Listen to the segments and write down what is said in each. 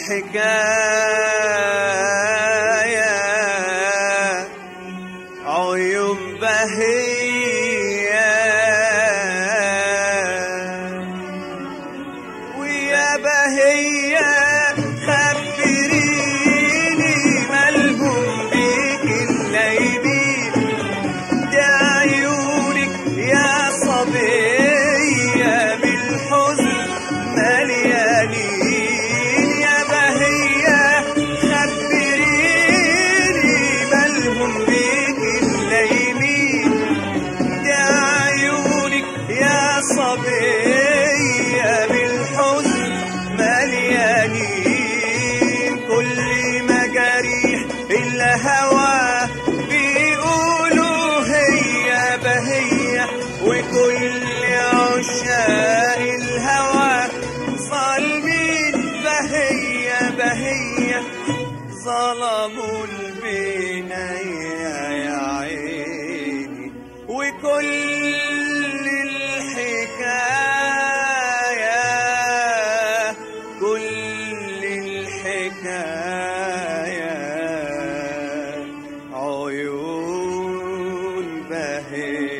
الحكاية عيون بهية ويا بهية خبريني مالهم بيك الليبين دي عيونك يا صبية بالحزن مليانين يا بهية خبريني مالهم بيك الليبين دي عيونك يا صبية بالحزن مليانين كل مجاريح الهوى بيقولوا هي بهية وكل عشاق الهوى ظالمين بهية بهية ظلموا البنية يا عيني وكل الحكاية كل الحكاية عيون بهية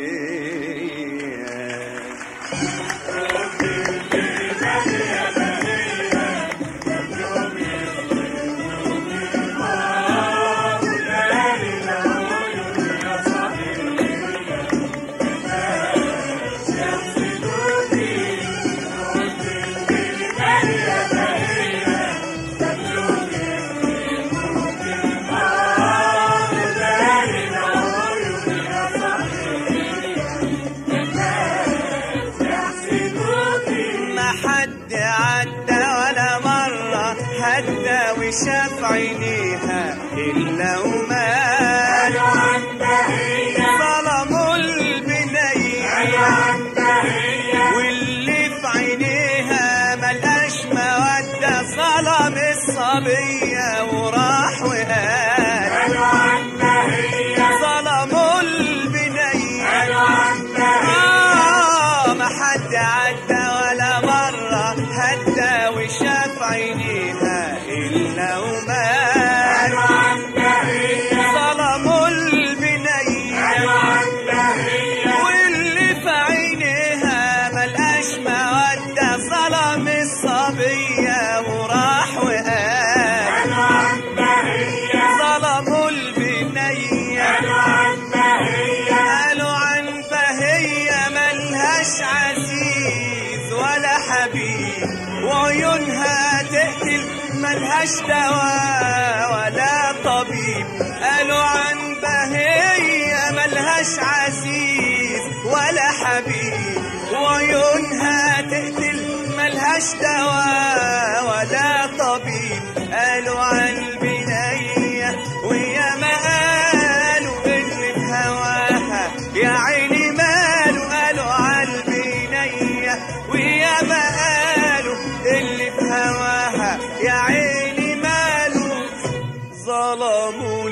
حد عدى ولا مرة هدى وشاف عينيها إلا ومال ظلموا البنية واللي في عينيها ملقاش مودة ظلم الصبية وراح وقال ظلموا البنية ما حد عدى ولا مرة هدى وشاف عينيها إلا ومال ظلموا البنية واللي في عينيها ملقاش مودة ظلم الصبية وراح وقال ظلموا البنية قالوا عن بهية ملهاش عزيز ولا حبيب وعيونها تقتل ملهاش دواء ولا طبيب قالوا عن بهية ملهاش عزيز ولا حبيب وعيونها تقتل ملهاش دواء ولا طبيب قالوا عن البنية ويا ما قالوا اللي في هواها يا عيني ماله قالوا عن البنية ويا ما قالوا اللي في هواها يا عيني ماله ظلموا